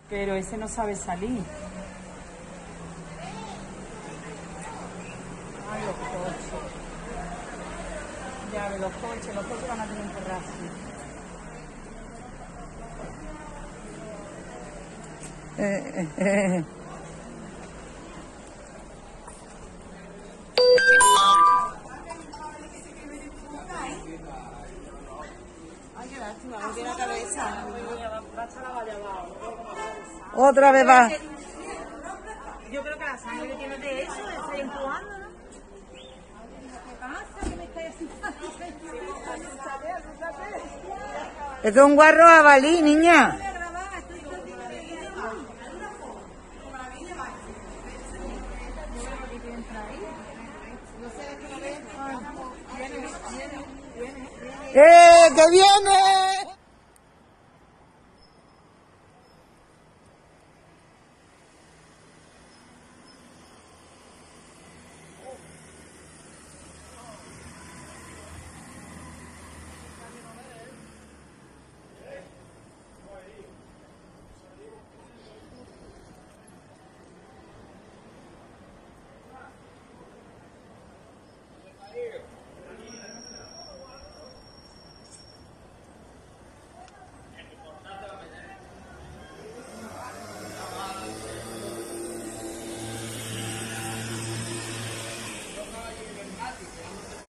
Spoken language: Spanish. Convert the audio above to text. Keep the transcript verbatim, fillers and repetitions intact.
Pero ese no sabe salir. Ay, los coches. Ya ve, los coches, los coches van a tener un terrazo. Eh, eh, eh. Ay, qué lástima, me tiene la cabeza. Otra vez va. Yo creo que la sangre que tiene de eso, de estar empujando, ¿no? Esto es un guarro jabalí, niña. ¡Eh, que viene!